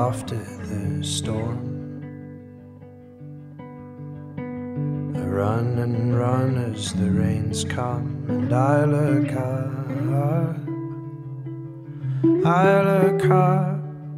after the storm, I run and run as the rains come, and I look up, I look up,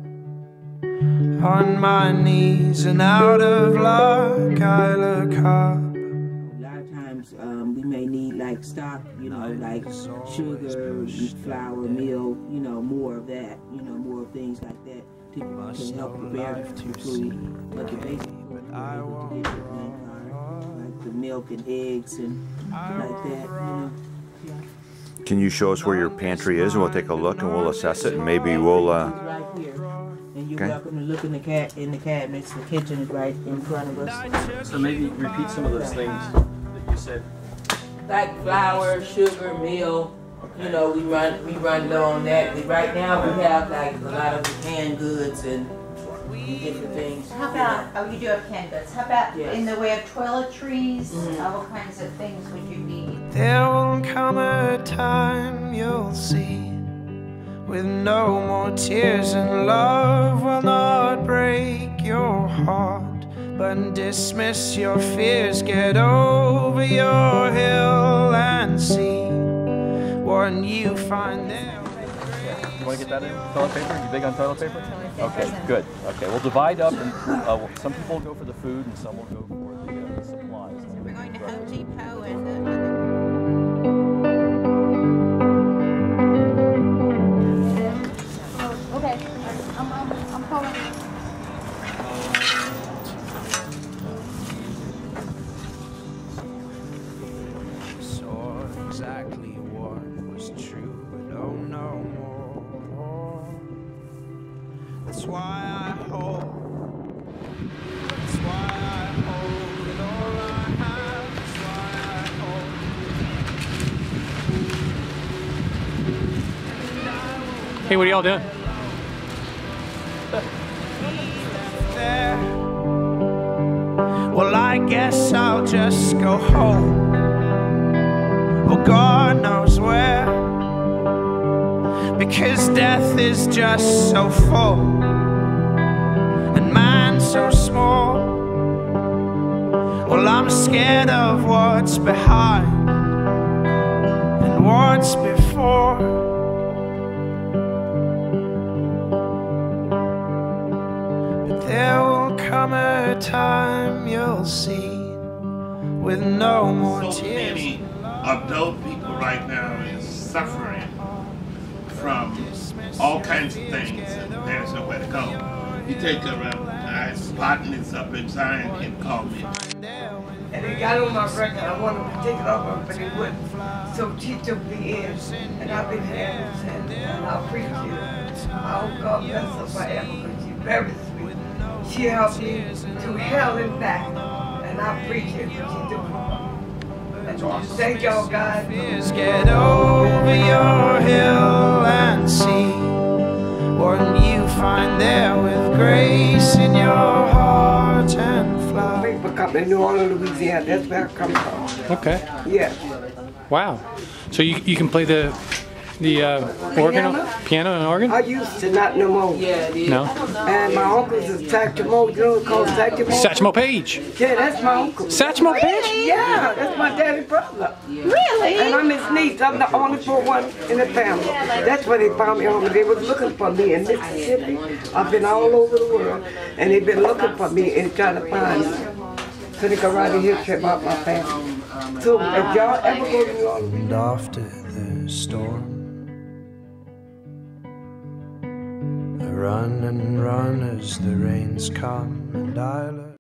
on my knees and out of luck, I look up. A lot of times we may need like stock, you know, like sugar, flour, milk, you know, more of that, you know, more things like that to help prepare the food. But the basic food we're able to get your green card, like the milk and eggs and like that, you know. Yeah. Can you show us where your pantry is, and we'll take a look and we'll assess it, and maybe we'll. Right here, and you're welcome to look in the cabinets. The kitchen is right in front of us. So maybe repeat some of those things that you said. Like flour, sugar, milk. You know, we run low on that. Right now we have like a lot of the canned goods and different things. How about, oh, you do have canned goods. How about in the way of toiletries? What kinds of things would you need? There will come a time you'll see, with no more tears, and love will not break your heart, but dismiss your fears. Get over your hill and see what you find there. You want to get that in? Toilet paper? You big on toilet paper? Okay, good. Okay, we'll divide up, and some people will go for the food, and some will go for the supplies. We're going to Home Depot and okay, I'm calling. Saw exactly what was true, but oh no more. That's why I hold. That's why I hold it all I have. That's why I hold. Hey, what are y'all doing? There. Well, I guess I'll just go home. Oh, God knows where. Because death is just so full, and man so small. Well, I'm scared of what's behind and what's before. But there will come a time you'll see, with no more so tears. Many adult people right now is suffering from all kinds of things, and there's nowhere to go. You take a botanist up in Zion and call me. And they got on my record. I wanted to take it off, but it wouldn't. So she took me in, and I've been here since, and I appreciate it. Oh, God bless her forever, because she's very sweet. She helped me to hell and back, and I appreciate what she do. Thank y'all, guys. Get over your hill and see what you find there, with grace in your heart and fly. People come to New Orleans, Louisiana. That's where I come from. Okay. Yeah. Wow. So you can play the organ, piano and organ? I used to, not no more. Yeah, it is. No. And my uncle's a Satchmo. You know what called Satchmo? Satchmo Page. Yeah, that's my uncle. Satchmo Page? Yeah, that's my daddy's brother. Really? And I'm his niece. I'm the only poor one in the family. That's where they found me home. They was looking for me in Mississippi. I've been all over the world, and they've been looking for me and trying to find me, so they can write a history about my family. So if y'all ever go to New Orleans, And after the storm, I run and run as the rains come, and I look.